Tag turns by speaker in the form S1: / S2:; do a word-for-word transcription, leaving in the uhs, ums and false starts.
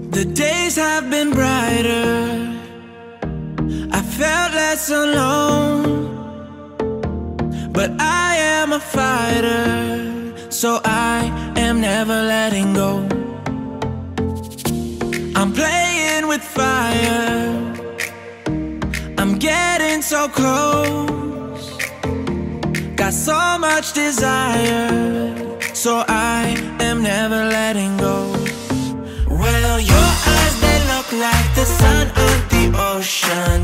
S1: The days have been brighter, I felt less alone. But I am a fighter, so I am never letting go. I'm playing with fire, I'm getting so close. Got so much desire, so I am never letting go. Well, your eyes, they look like the sun on the ocean.